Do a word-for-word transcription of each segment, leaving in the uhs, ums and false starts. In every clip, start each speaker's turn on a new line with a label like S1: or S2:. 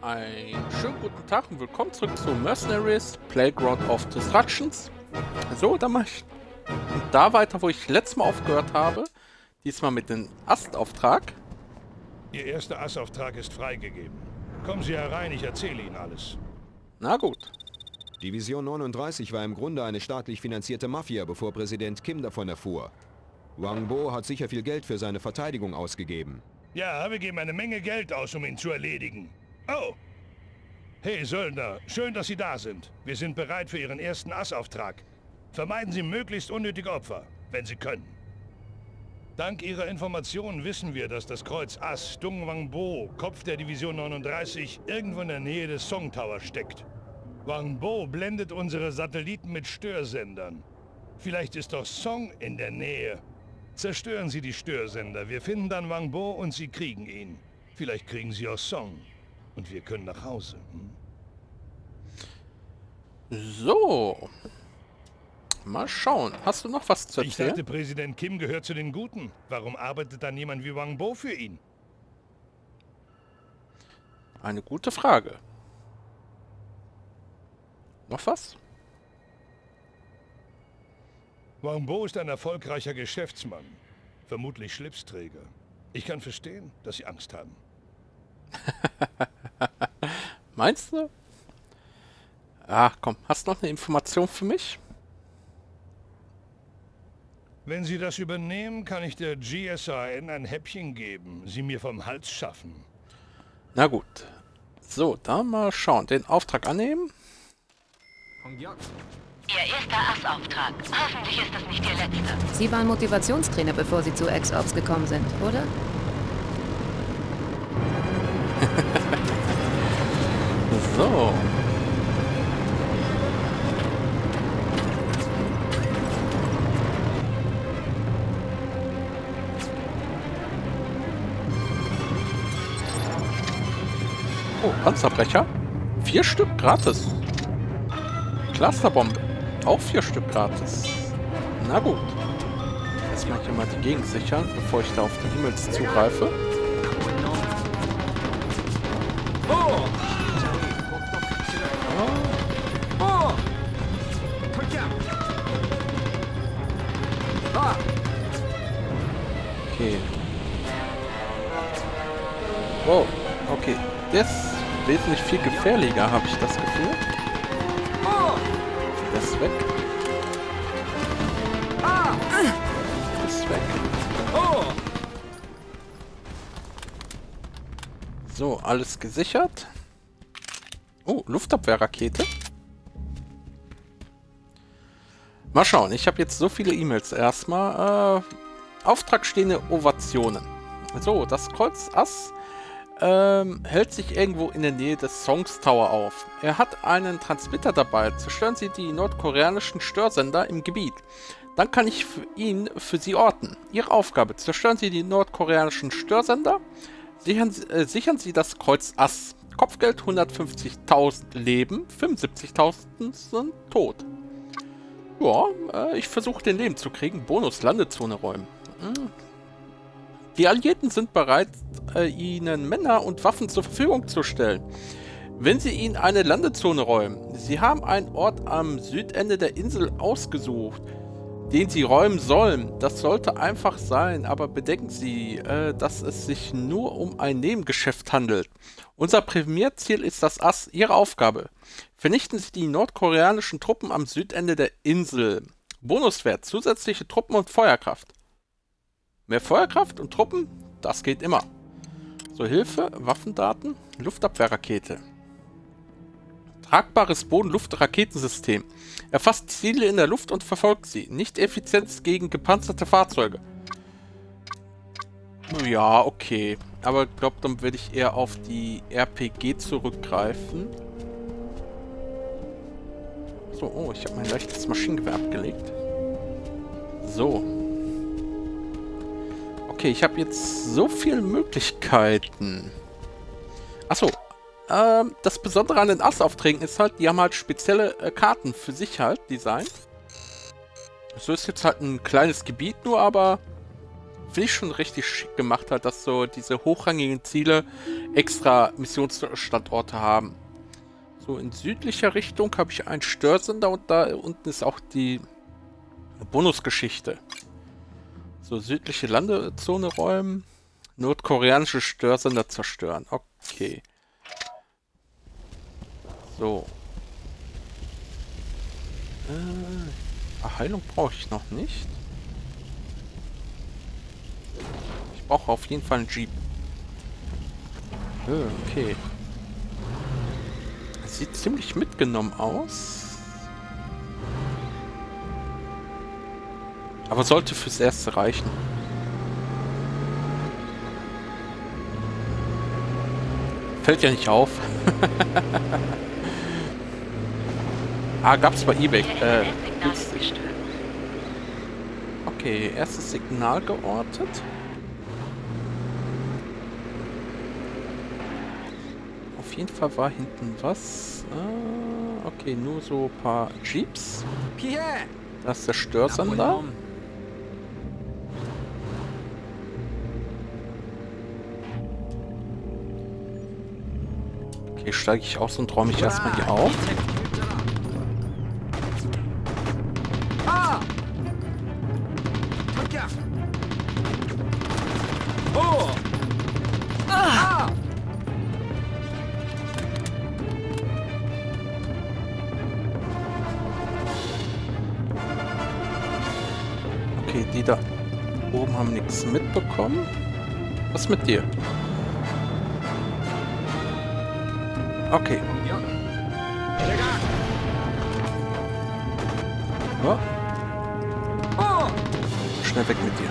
S1: Einen schönen guten Tag und willkommen zurück zu Mercenaries Playground of Destructions. So, dann mache ich da weiter, wo ich letztes Mal aufgehört habe. Diesmal mit dem Astauftrag.
S2: Ihr erster Assauftrag ist freigegeben. Kommen Sie herein, ich erzähle Ihnen alles.
S1: Na gut.
S3: Division neununddreißig war im Grunde eine staatlich finanzierte Mafia, bevor Präsident Kim davon erfuhr. Wang Bo hat sicher viel Geld für seine Verteidigung ausgegeben.
S2: Ja, wir geben eine Menge Geld aus, um ihn zu erledigen. Oh! Hey, Söldner, schön, dass Sie da sind. Wir sind bereit für Ihren ersten Assauftrag. Vermeiden Sie möglichst unnötige Opfer, wenn Sie können. Dank Ihrer Informationen wissen wir, dass das Kreuz Ass Dung Wang Bo, Kopf der Division neununddreißig, irgendwo in der Nähe des Song Tower steckt. Wang Bo blendet unsere Satelliten mit Störsendern. Vielleicht ist doch Song in der Nähe. Zerstören Sie die Störsender. Wir finden dann Wang Bo und Sie kriegen ihn. Vielleicht kriegen Sie auch Song. Und wir können nach Hause. Hm?
S1: So. Mal schauen. Hast du noch was zu erzählen?
S2: Ich dachte, Präsident Kim gehört zu den Guten. Warum arbeitet dann jemand wie Wang Bo für ihn?
S1: Eine gute Frage. Noch was?
S2: Wang Bo ist ein erfolgreicher Geschäftsmann. Vermutlich Schlipsträger. Ich kann verstehen, dass Sie Angst haben.
S1: Meinst du? Ach komm, hast du noch eine Information für mich?
S2: Wenn Sie das übernehmen, kann ich der G S A N ein Häppchen geben. Sie mir vom Hals schaffen.
S1: Na gut. So, dann mal schauen. Den Auftrag annehmen.
S4: Ihr erster Assauftrag. Hoffentlich ist das nicht Ihr letzter.
S5: Sie waren Motivationstrainer, bevor Sie zu X-Ops gekommen sind, oder?
S1: So. Oh, Panzerbrecher. Vier Stück gratis. Clusterbombe. Auch vier Stück gratis. Na gut. Erstmal hier mal die Gegend sichern, bevor ich da auf die E-Mails zugreife. Okay. Wow, okay. Das ist wesentlich viel gefährlicher, habe ich das Gefühl. Das ist weg. Das ist weg. So, alles gesichert. Oh, Luftabwehrrakete. Mal schauen, ich habe jetzt so viele E-Mails. Erstmal, äh, auftragstehende Ovationen. So, das Kreuz Ass ähm, hält sich irgendwo in der Nähe des Songs Tower auf. Er hat einen Transmitter dabei. Zerstören Sie die nordkoreanischen Störsender im Gebiet. Dann kann ich für ihn für Sie orten. Ihre Aufgabe: Zerstören Sie die nordkoreanischen Störsender. Sichern, äh, sichern Sie das Kreuz Ass. Kopfgeld hundertfünfzigtausend Leben, fünfundsiebzigtausend sind tot. Ja, äh, ich versuche den Leben zu kriegen. Bonus Landezone räumen. Hm. Die Alliierten sind bereit, äh, ihnen Männer und Waffen zur Verfügung zu stellen, wenn sie ihnen eine Landezone räumen. Sie haben einen Ort am Südende der Insel ausgesucht, den sie räumen sollen. Das sollte einfach sein, aber bedenken Sie, äh, dass es sich nur um ein Nebengeschäft handelt. Unser Primärziel ist das Ass. Ihre Aufgabe: Vernichten Sie die nordkoreanischen Truppen am Südende der Insel. Bonuswert: zusätzliche Truppen und Feuerkraft. Mehr Feuerkraft und Truppen? Das geht immer. So, Hilfe, Waffendaten, Luftabwehrrakete. Tragbares Boden-Luft-Raketensystem. Erfasst Ziele in der Luft und verfolgt sie. Nicht Effizienz gegen gepanzerte Fahrzeuge. Ja, okay. Aber ich glaube, dann werde ich eher auf die R P G zurückgreifen. So, oh, ich habe mein leichtes Maschinengewehr abgelegt. So. Okay, ich habe jetzt so viele Möglichkeiten. Achso. Ähm, das Besondere an den Assaufträgen ist halt, die haben halt spezielle äh, Karten für sich halt designt. So ist jetzt halt ein kleines Gebiet nur, aber finde ich schon richtig schick gemacht hat, dass so diese hochrangigen Ziele extra Missionsstandorte haben. So in südlicher Richtung habe ich einen Störsender und da unten ist auch die Bonusgeschichte. So, südliche Landezone räumen, nordkoreanische Störsender zerstören. Okay. So. Äh, Heilung brauche ich noch nicht. Ich brauche auf jeden Fall einen Jeep. Äh, okay. Sieht ziemlich mitgenommen aus. Aber sollte fürs Erste reichen. Fällt ja nicht auf. Ah, gab's bei eBay. Äh, okay, erstes Signal geortet. Auf jeden Fall war hinten was. Ah, okay, nur so ein paar Jeeps. Da ist der Störsender. Okay, steige ich aus und räume ich erstmal hier auf. Okay, die da oben haben nichts mitbekommen. Was mit dir? Okay. Oh. Schnell weg mit dir.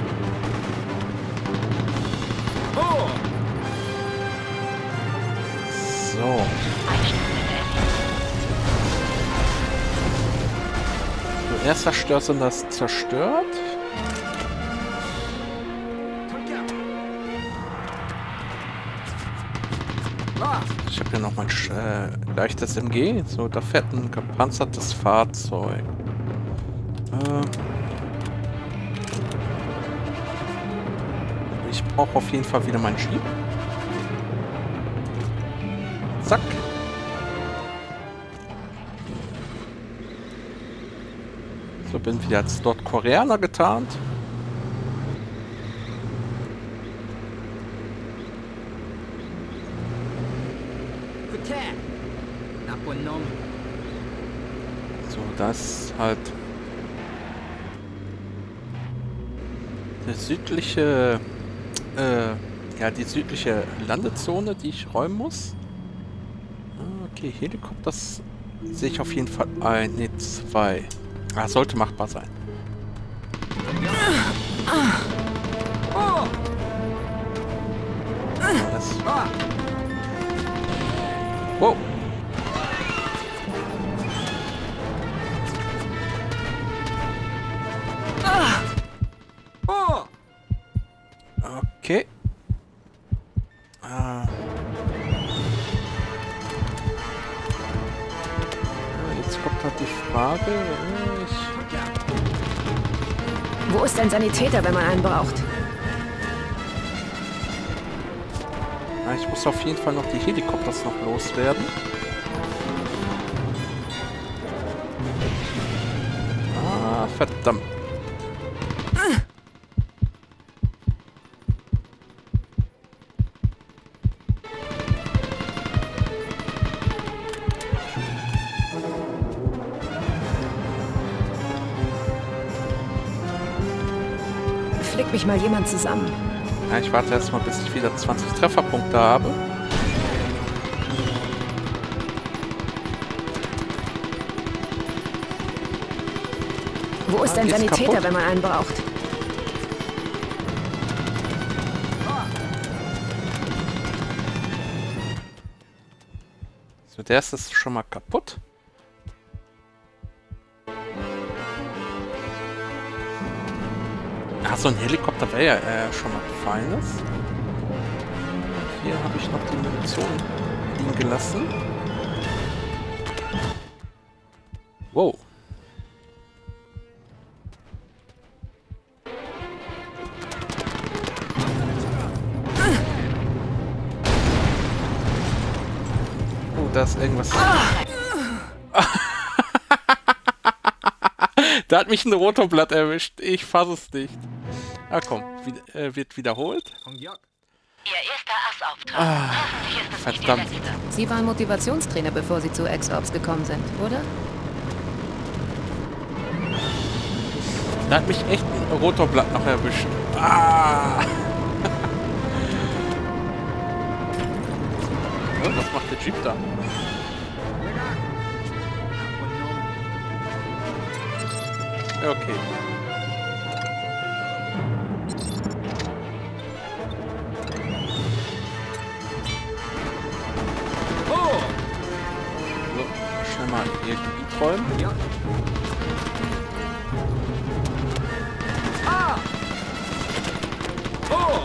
S1: So. So, erster Störsender ist zerstört. Ich habe hier noch mal ein äh, leichtes M G. So, da fährt ein gepanzertes Fahrzeug. Äh, ich brauche auf jeden Fall wieder meinen Jeep. Zack. So, bin wieder als Nordkoreaner getarnt. So, das halt der südliche, äh, ja, die südliche Landezone, die ich räumen muss. Okay, Helikopter sehe ich auf jeden Fall ein, ne, zwei. Ah, sollte machbar sein. Das. Wow. Okay. Ah. Jetzt kommt halt die Frage. Ich
S5: Wo ist ein Sanitäter, wenn man einen braucht?
S1: Ah, ich muss auf jeden Fall noch die Helikopters noch loswerden. Ah, verdammt.
S5: Flick mich mal jemand zusammen.
S1: Ja, ich warte erstmal, bis ich wieder zwanzig Trefferpunkte habe.
S5: Wo ist
S1: Ah,
S5: ein
S1: die ist
S5: Sanitäter,
S1: kaputt.
S5: wenn man einen braucht?
S1: So, der ist jetzt schon mal kaputt. Ah, so ein Helikopter wäre ja äh, schon mal Feines. Hier habe ich noch die Munition liegen gelassen. Wow. da ist irgendwas. Da hat mich ein Rotorblatt erwischt. Ich fasse es nicht. Ah komm, wie, äh, wird wiederholt.
S4: Ihr erster Assauftrag.
S1: Ah,
S4: Hoffentlich ist das
S1: verdammt.
S4: nicht der letzte.
S5: Sie waren Motivationstrainer, bevor Sie zu X-Ops gekommen sind, oder?
S1: Da hat mich echt ein Rotorblatt noch erwischt. Ah! Oh, was macht der Jeep da? Ja, okay. So, schnell mal ihr Gebiet räumen.
S6: Ja. Oh!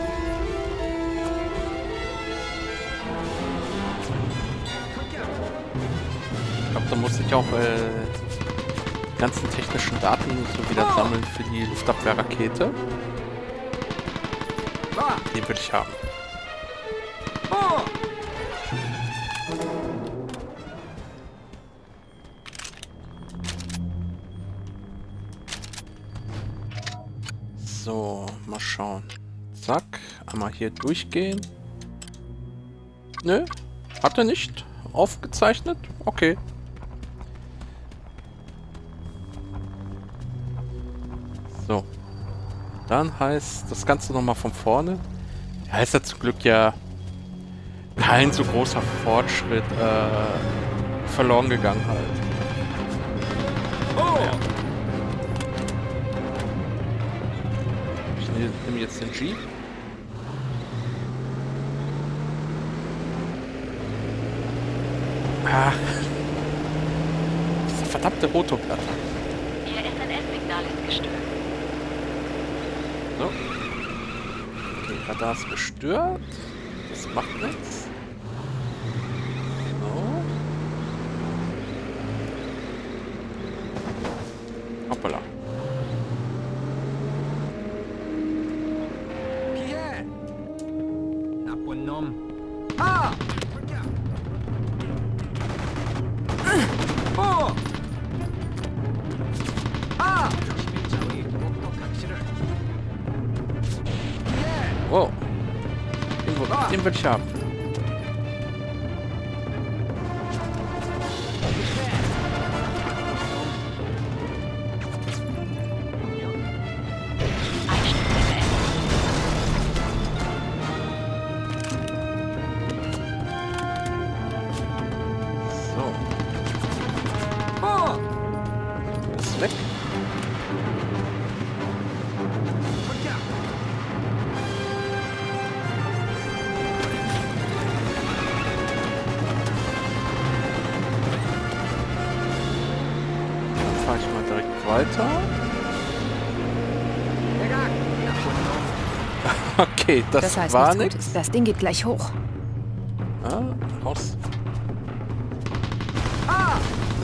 S1: Ich glaube, da muss ich auch äh, die ganzen technischen Daten so wieder sammeln für die Luftabwehrrakete. Die will ich haben. So, mal schauen. Zack, einmal hier durchgehen. Nö, hat er nicht aufgezeichnet? Okay. So. Dann heißt das Ganze nochmal von vorne. Ja, ist ja zum Glück ja kein so großer Fortschritt äh, verloren gegangen halt.
S6: Oh!
S1: Ja. Ich nehme nehm jetzt den Jeep. Ah. Dieser verdammte Rotorblatt.
S4: Ihr S N S-Signal ist gestört.
S1: So. Okay, Radar ist gestört. Das macht nichts. So. Hoppala.
S6: Pierre! Na쁜 Nom. Ah! Oh! Ah!
S1: Wow. Den, wo- den will ich haben. So.
S6: Oh!
S1: Ist weg. Dann fahre ich mal direkt weiter. Okay, das,
S5: Das heißt
S1: war
S5: nichts
S1: nichts.
S5: Gutes. Das Ding geht gleich hoch.
S1: Ah, raus.
S6: Ah!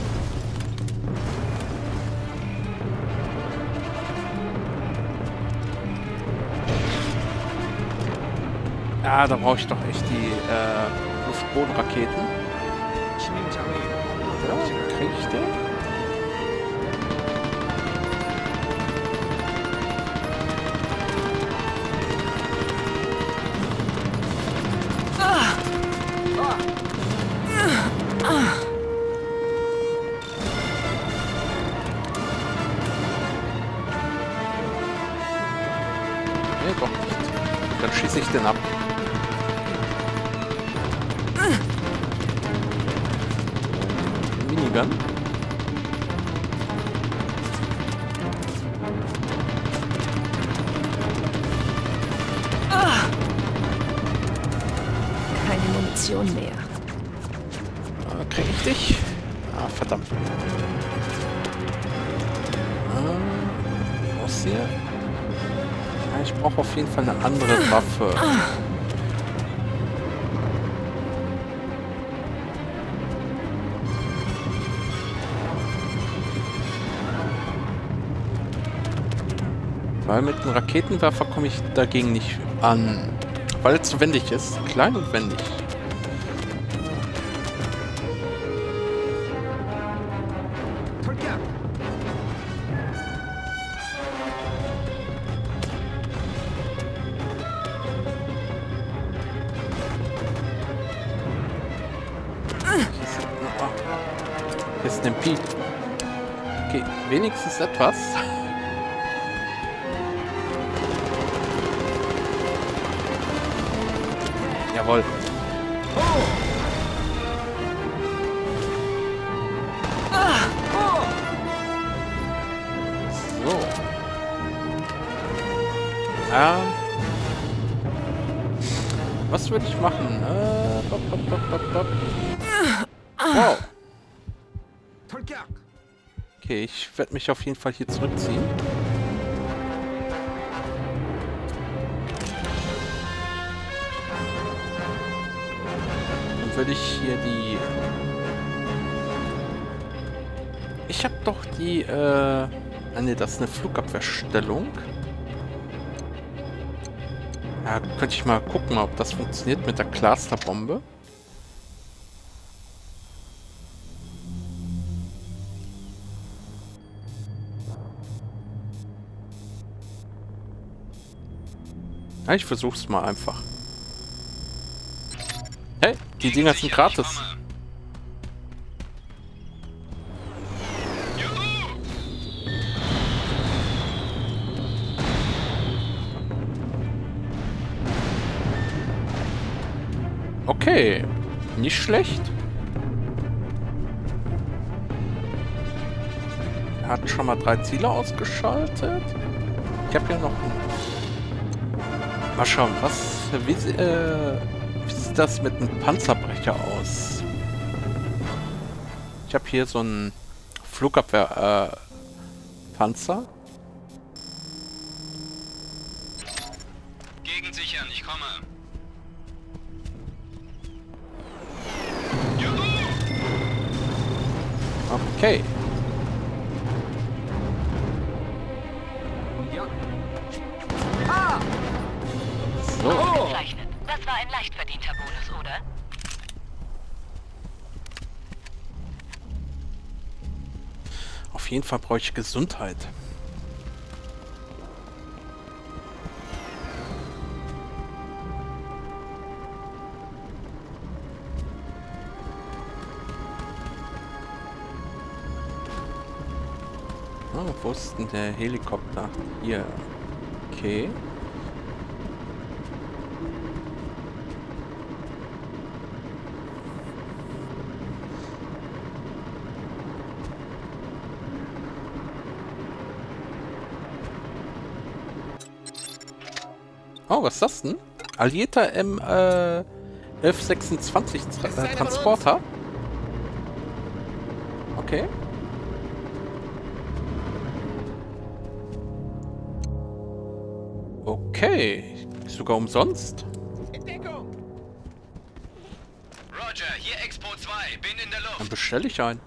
S1: Ah, da brauche ich doch echt die äh, Luftbodenraketen. Ja, krieg ich den? Nee, doch nicht. Dann schieße ich den ab. Minigun.
S5: Keine Munition mehr.
S1: Ah, krieg ich dich? Ah, verdammt. Ah, was hier? Ja, ich brauche auf jeden Fall eine andere Waffe. Weil mit einem Raketenwerfer komme ich dagegen nicht an. Weil er zu wendig ist. Klein und wendig. Hier ist ein Peak. Okay, wenigstens etwas. Jawohl. So. Ähm. Was würde ich machen? Äh, bop, bop, bop, bop, bop. Wow. Okay, ich werde mich auf jeden Fall hier zurückziehen. Dann würde ich hier die... Ich habe doch die, äh... Ne, das ist eine Flugabwehrstellung. Ja, könnte ich mal gucken, ob das funktioniert mit der Clusterbombe. Ja, ich versuch's mal einfach. Hey, die Dinger sind gratis. Okay, nicht schlecht. Er hat schon mal drei Ziele ausgeschaltet. Ich habe ja noch ein... Mal schauen, was... Wie, äh, wie sieht das mit einem Panzerbrecher aus? Ich habe hier so einen Flugabwehr... Äh, Panzer.
S6: Gegensichern, ich komme.
S1: Okay.
S6: Ja. Ah!
S1: So.
S4: Ausgezeichnet. Das war ein leicht verdienter Bonus, oder?
S1: Auf jeden Fall brauche ich Gesundheit. Ah, wo ist denn der Helikopter? Hier. Okay. Oh, was ist das denn? Alliierter M äh, elf sechsundzwanzig Tra äh, Transporter. Okay. Okay. Sogar umsonst.
S6: Entdeckung! Roger, hier Expo zwei, bin in der Luft.
S1: Dann bestelle ich einen.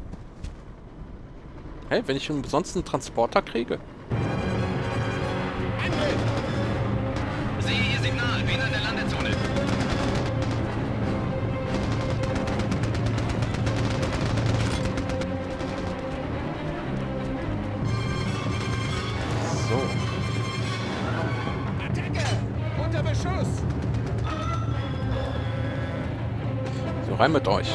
S1: Hey, wenn ich umsonst einen Transporter kriege.
S6: Sehe Ihr Signal, bin in der Landezone.
S1: So.
S6: Attacke! Unter Beschuss!
S1: So, rein mit euch.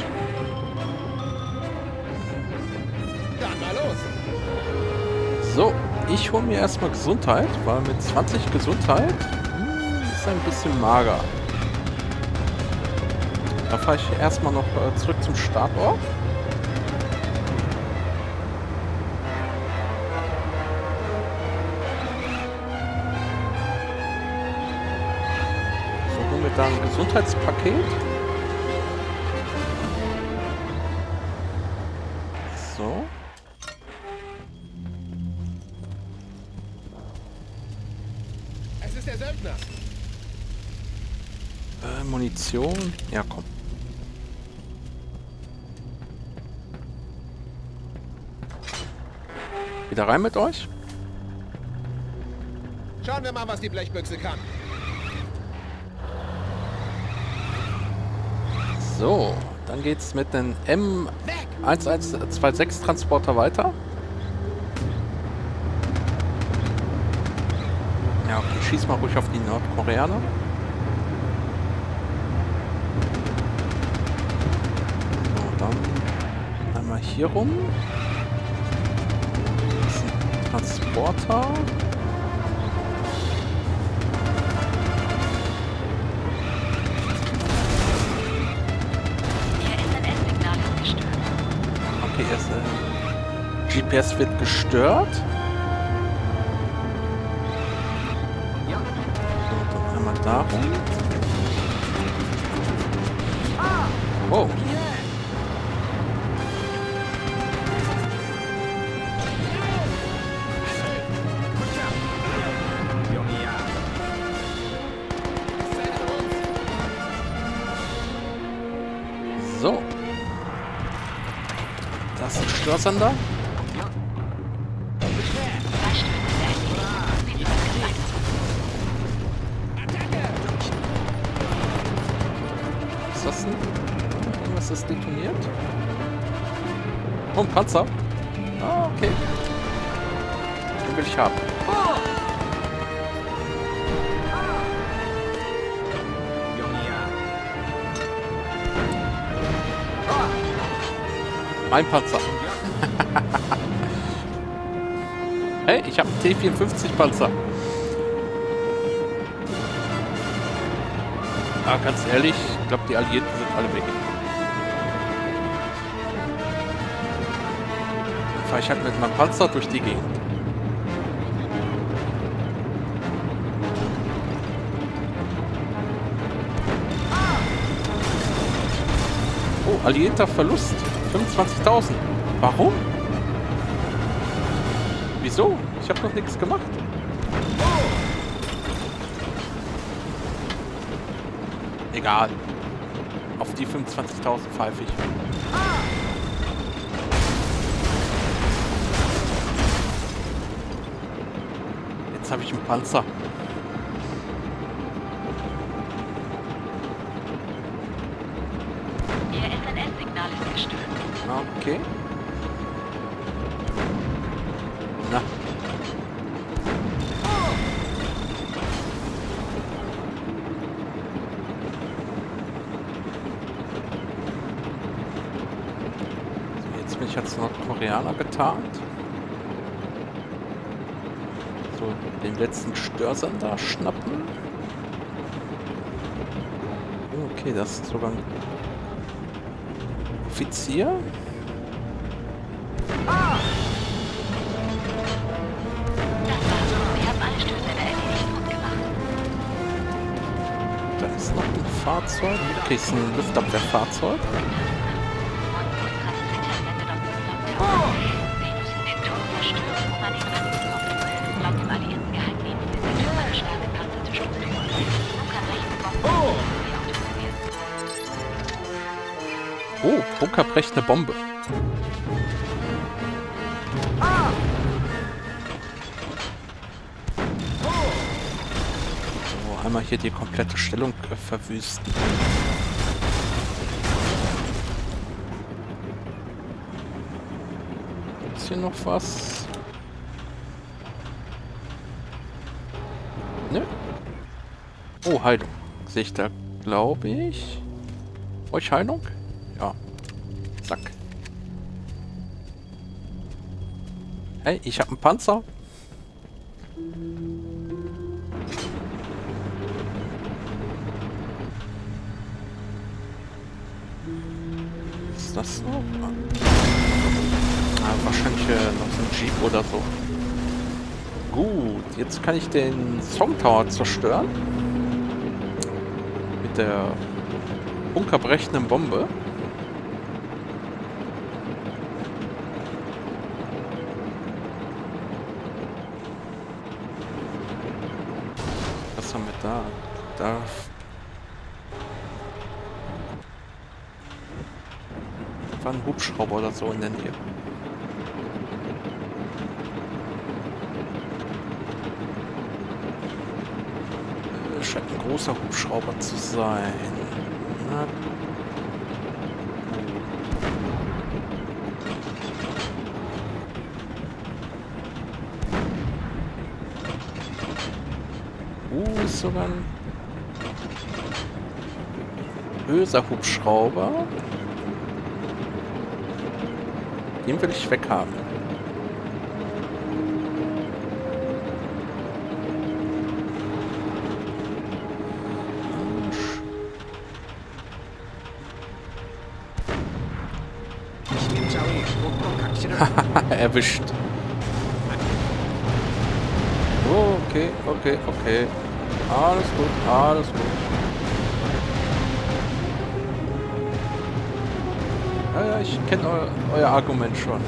S6: Dann mal los!
S1: So, ich hole mir erstmal Gesundheit, weil mit zwanzig Gesundheit hm, ist ein bisschen mager. Da fahre ich erstmal noch äh, zurück zum Startort. So, holen wir da ein Gesundheitspaket. So.
S6: Es ist der Söldner!
S1: Äh, Munition. Ja, komm. Wieder rein mit euch.
S6: Schauen wir mal, was die Blechbüchse kann.
S1: So, dann geht's mit den M eins eins zwei sechs Transporter weiter. Ja, okay, schieß mal ruhig auf die Nordkoreaner. So, dann einmal hier rum. Das ist ein Transporter. Okay, erst, äh, G P S wird gestört. So, dann einmal darum. Oh. So. Das ist ein Störsender. Was ist das denn? Irgendwas ist detoniert. Oh, ein Panzer. Ah, okay. Den will ich haben. Mein Panzer. Hey, ich habe einen T vierundfünfzig Panzer. Aber ganz ehrlich, ich glaube, die Alliierten sind alle weg. Dann fahre ich halt mit meinem Panzer durch die Gegend. Oh, alliierter Verlust. fünfundzwanzigtausend. Warum? Wieso? Ich habe noch nichts gemacht. Egal. Auf die fünfundzwanzigtausend pfeife ich. Jetzt habe ich einen Panzer.
S4: Ihr S N S-Signal ist gestört.
S1: Okay. Na. So, jetzt bin ich als Nordkoreaner getarnt. So, den letzten Störsender schnappen. Okay, das ist sogar ein Offizier. Da ist noch ein Fahrzeug. Okay, ist ein Luftabwehrfahrzeug. Oh, bunkerbrechende Bombe. So, einmal hier die komplette Stellung äh, verwüsten. Gibt's hier noch was? Ne? Oh, Heilung. Sehe ich da, glaube ich. Euch Heilung? Ja. Zack. Hey, ich habe einen Panzer. Was ist das noch? Ah, wahrscheinlich äh, noch so ein Jeep oder so. Gut, jetzt kann ich den Song Tower zerstören. Mit der bunkerbrechenden Bombe. Was haben wir da? Da. Da war ein Hubschrauber oder so in der Nähe. Äh, scheint ein großer Hubschrauber zu sein. Na. Uh, ist sogar ein böser Hubschrauber. Den will ich weghaben. Erwischt. Oh, okay, okay, okay. Alles gut, alles gut. Ja, ja, ich kenne eu euer Argument schon.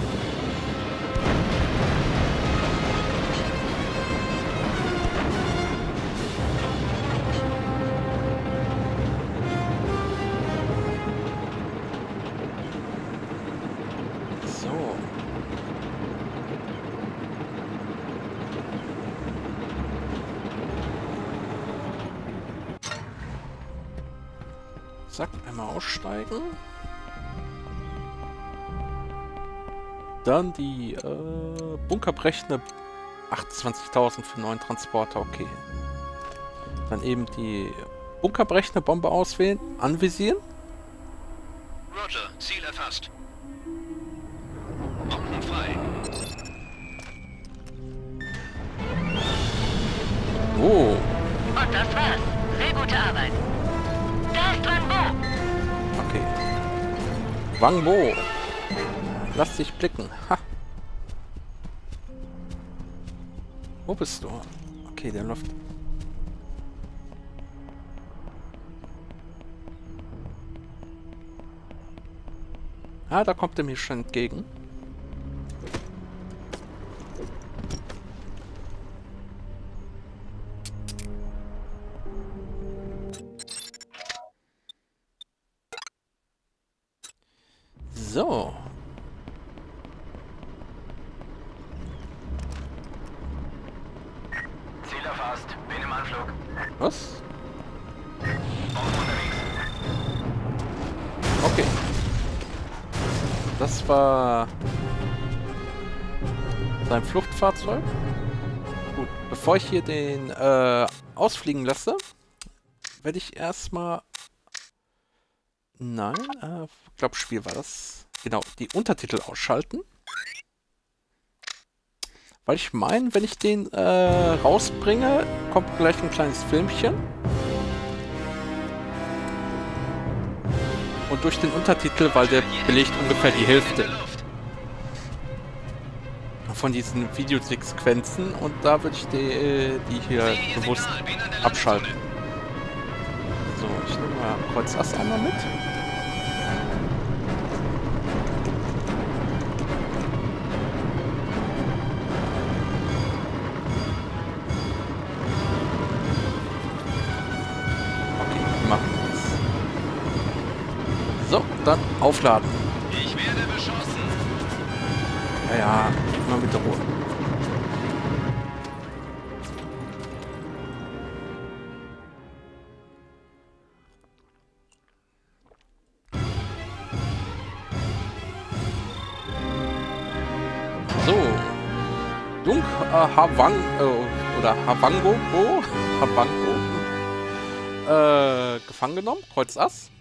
S1: Zack, einmal aussteigen. Dann die äh, bunkerbrechende achtundzwanzigtausend für neuen Transporter, okay. Dann eben die bunkerbrechende Bombe auswählen, anvisieren.
S6: Roger, Ziel erfasst. Bomben frei.
S1: Oh.
S4: Und das war's. Sehr gute Arbeit. Da ist Wang Bo.
S1: Okay. Wang Bo. Lass dich blicken. Ha. Wo bist du? Okay, der läuft. Ah, da kommt er mir schon entgegen. So.
S6: Ziel erfasst. Bin im Anflug.
S1: Was?
S6: Bomben unterwegs.
S1: Okay. Das war sein Fluchtfahrzeug. Gut, bevor ich hier den äh, ausfliegen lasse, werde ich erstmal... Nein, äh, ich glaube Spiel war das. Genau, die Untertitel ausschalten. Weil ich meine, wenn ich den äh, rausbringe, kommt gleich ein kleines Filmchen. Und durch den Untertitel, weil der belegt ungefähr die Hälfte von diesen Videosequenzen. Und da würde ich die, die hier bewusst abschalten. So, ich nehme mal Kreuz Ass einmal mit. So, dann aufladen.
S6: Ich werde beschossen.
S1: Ja, ja, mal mit der Ruhe. So. Dung äh, Havang äh, oder Havango, oh, Havango äh, gefangen genommen, Kreuz Ass.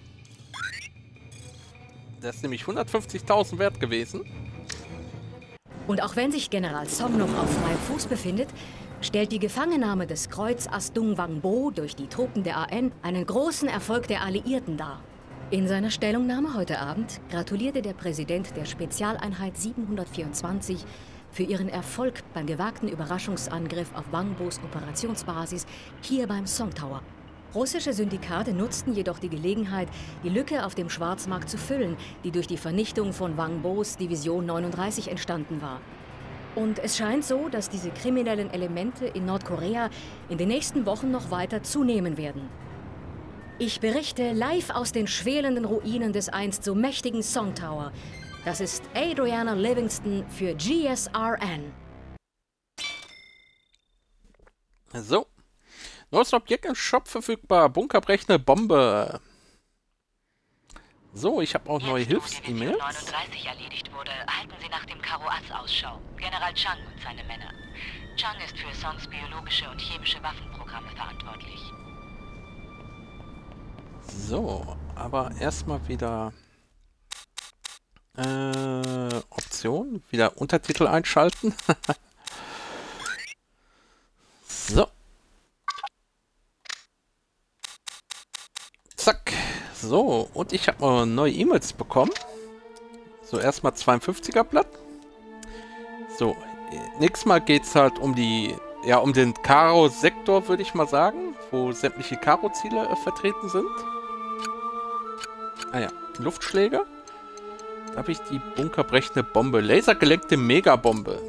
S1: Der ist nämlich hundertfünfzigtausend wert gewesen.
S7: Und auch wenn sich General Song noch auf freiem Fuß befindet, stellt die Gefangennahme des Kreuz-Ass Dung Wang Bo durch die Truppen der A N einen großen Erfolg der Alliierten dar. In seiner Stellungnahme heute Abend gratulierte der Präsident der Spezialeinheit siebenhundertvierundzwanzig für ihren Erfolg beim gewagten Überraschungsangriff auf Wang Bos Operationsbasis hier beim Song Tower. Russische Syndikate nutzten jedoch die Gelegenheit, die Lücke auf dem Schwarzmarkt zu füllen, die durch die Vernichtung von Wang Bos Division neununddreißig entstanden war. Und es scheint so, dass diese kriminellen Elemente in Nordkorea in den nächsten Wochen noch weiter zunehmen werden. Ich berichte live aus den schwelenden Ruinen des einst so mächtigen Song Tower. Das ist Adriana Livingston für G S R N.
S1: So. Neues Objekt im Shop verfügbar. Bunkerbrechende Bombe. So, ich habe auch neue Hilfs-E-Mails.
S4: neununddreißig erledigt wurde, halten Sie nach dem Karo Ass Ausschau. General Chang und seine Männer. Chang ist für Songs biologische und chemische Waffenprogramme verantwortlich.
S1: So, aber erstmal wieder äh, Optionen. Operation. Wieder Untertitel einschalten. So. Zack. So, und ich habe mal neue E-Mails bekommen. So, erstmal zweiundfünfziger Blatt. So, nächstes Mal geht es halt um die, ja, um den Karo-Sektor, würde ich mal sagen, wo sämtliche Karo-Ziele äh, vertreten sind. Ah ja, Luftschläge. Da habe ich die bunkerbrechende Bombe. Lasergelenkte Megabombe.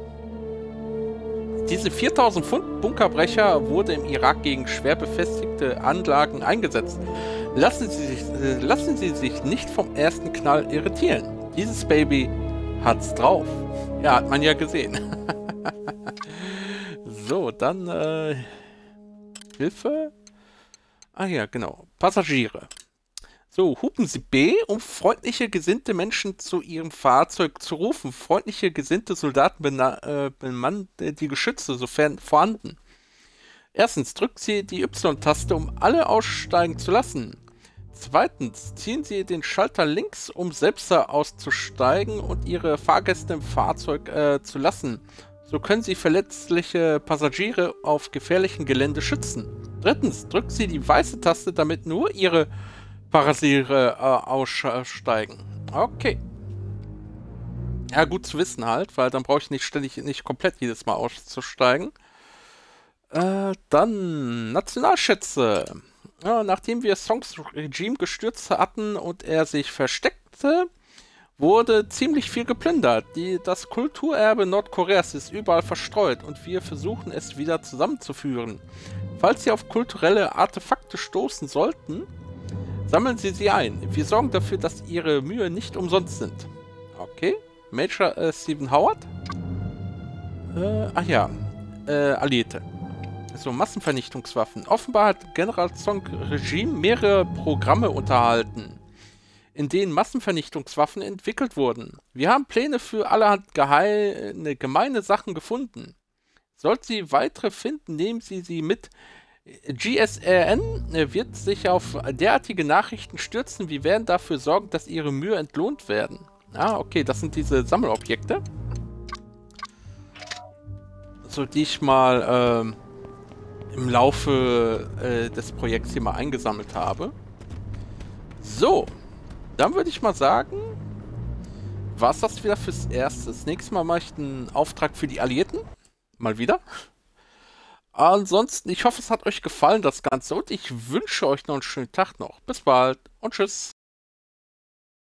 S1: Diese viertausend Pfund Bunkerbrecher wurde im Irak gegen schwer befestigte Anlagen eingesetzt. Lassen Sie sich, äh, lassen Sie sich nicht vom ersten Knall irritieren. Dieses Baby hat's drauf. Ja, hat man ja gesehen. So, dann äh, Hilfe. Ah ja, genau. Passagiere. So, hupen Sie B, um freundliche, gesinnte Menschen zu Ihrem Fahrzeug zu rufen. Freundliche, gesinnte Soldaten äh, bemannen die Geschütze, sofern vorhanden. Erstens, drücken Sie die Y-Taste, um alle aussteigen zu lassen. Zweitens, ziehen Sie den Schalter links, um selbst auszusteigen und Ihre Fahrgäste im Fahrzeug äh, zu lassen. So können Sie verletzliche Passagiere auf gefährlichem Gelände schützen. Drittens, drücken Sie die weiße Taste, damit nur Ihre Passagiere äh, aussteigen. Okay. Ja, gut zu wissen halt, weil dann brauche ich nicht ständig, nicht komplett jedes Mal auszusteigen. Äh, dann Nationalschätze. Ja, nachdem wir Songs Regime gestürzt hatten und er sich versteckte, wurde ziemlich viel geplündert. Die, das Kulturerbe Nordkoreas ist überall verstreut und wir versuchen es wieder zusammenzuführen. Falls Sie auf kulturelle Artefakte stoßen sollten, sammeln Sie sie ein. Wir sorgen dafür, dass Ihre Mühe nicht umsonst sind. Okay. Major äh, Stephen Howard. Äh, ach ja. Äh, Alliierte. So, Massenvernichtungswaffen. Offenbar hat General Song Regime mehrere Programme unterhalten, in denen Massenvernichtungswaffen entwickelt wurden. Wir haben Pläne für allerhand geheime, gemeine Sachen gefunden. Sollten Sie weitere finden, nehmen Sie sie mit. G S R N wird sich auf derartige Nachrichten stürzen. Wir werden dafür sorgen, dass Ihre Mühe entlohnt werden. Ah, okay, das sind diese Sammelobjekte. So, die ich mal ähm, im Laufe äh, des Projekts hier mal eingesammelt habe. So, dann würde ich mal sagen, war es das wieder fürs Erste. Nächstes Mal mache ich einen Auftrag für die Alliierten. Mal wieder. Ansonsten, ich hoffe, es hat euch gefallen, das Ganze. Und ich wünsche euch noch einen schönen Tag noch. Bis bald und tschüss.